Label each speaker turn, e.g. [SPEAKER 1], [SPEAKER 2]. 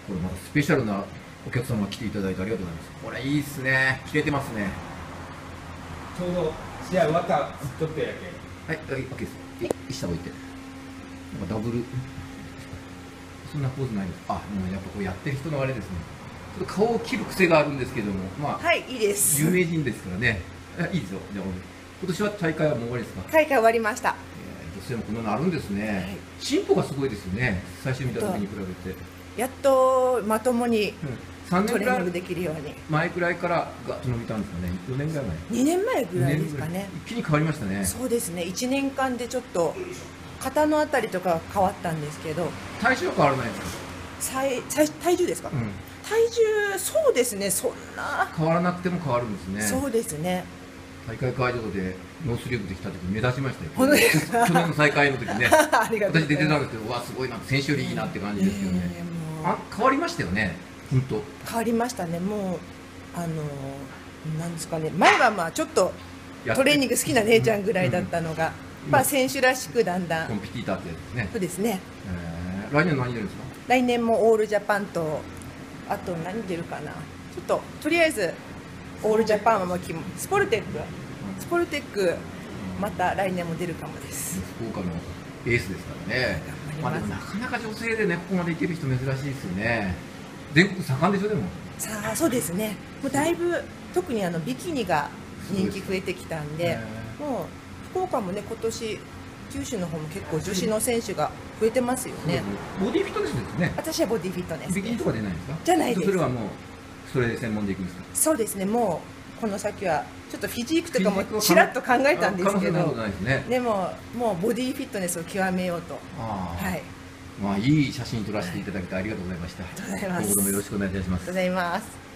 [SPEAKER 1] これまたスペシャルなお客様が来ていただいてありがとうございます。これいいっすね。切れてますね。
[SPEAKER 2] ちょうど試合終わったちょっとやけ。
[SPEAKER 1] はい、OK です。下置いて。なんかダブル。そんなポーズないです。あ、もうやっぱこうやってる人のあれですね。ちょっと顔を切る癖があるんですけども、まあ、
[SPEAKER 3] はい、いいです。
[SPEAKER 1] 有名人ですからね。いいですよ。じゃあ、今年は大会はもう終わりですか。
[SPEAKER 3] 大会終わりました。
[SPEAKER 1] 女性もこんなのあるんですね。
[SPEAKER 3] はい
[SPEAKER 1] 進歩がすごいですよね。最初見た時に比べて。
[SPEAKER 3] やっとまともに
[SPEAKER 1] 3年ぐらい
[SPEAKER 3] トレーニングできるように。
[SPEAKER 1] 前くらいからガッと伸びたんですかね。4年ぐらい前。
[SPEAKER 3] 2年前ぐらいですかね。
[SPEAKER 1] 一気に変わりましたね。
[SPEAKER 3] そうですね。1年間でちょっと肩のあたりとか変わったんですけど、
[SPEAKER 1] 体重は変わらないですか。
[SPEAKER 3] 体重ですか？体重、そうですね。そんな。
[SPEAKER 1] 変わらなくても変わるんですね。
[SPEAKER 3] そうですね。
[SPEAKER 1] 大会会場でノースリーブで来た時目立ちましたよ。
[SPEAKER 3] 本当ですか？
[SPEAKER 1] 去年の大会の時ね。
[SPEAKER 3] ありがとうございます。
[SPEAKER 1] 私出てたんですけど、うわすごいな、選手よりいいなって感じですよね。あ、変わりましたよね。本当。
[SPEAKER 3] 変わりましたね。もうなんですかね。前はまあちょっとトレーニング好きな姉ちゃんぐらいだったのが、まあ選手らしくだんだん。
[SPEAKER 1] コンピティーターってやつですね。
[SPEAKER 3] そうですね。
[SPEAKER 1] 来年何出るんですか。
[SPEAKER 3] 来年もオールジャパンと、あと何出るかな。ちょっととりあえずオールジャパンはスポルテックまた来年も出るかもです。
[SPEAKER 1] 福岡のエースですからね。まあでもなかなか女性でねここまでいける人珍しいですよね。全国盛んでしょでも。
[SPEAKER 3] さあそうですね。もうだいぶ特にビキニが人気増えてきたんで、もう福岡もね今年九州の方も結構女子の選手が増えてますよね。
[SPEAKER 1] ボディフィットネスですね。
[SPEAKER 3] 私はボディフィットネス。
[SPEAKER 1] ビキニとか出ないんですか。
[SPEAKER 3] じゃないです。
[SPEAKER 1] それはもうそれで専門でいくんですか。
[SPEAKER 3] そうですね。もうこの先はちょっとフィジークとかもちらっと考えたんですけど、でももうボディフィットネスを極めようと。はい。
[SPEAKER 1] まあいい写真撮らせていただきありがとうございました。
[SPEAKER 3] ありがとうございます。
[SPEAKER 1] 今後ともよろしくお願いいたします。
[SPEAKER 3] ありがとうございます。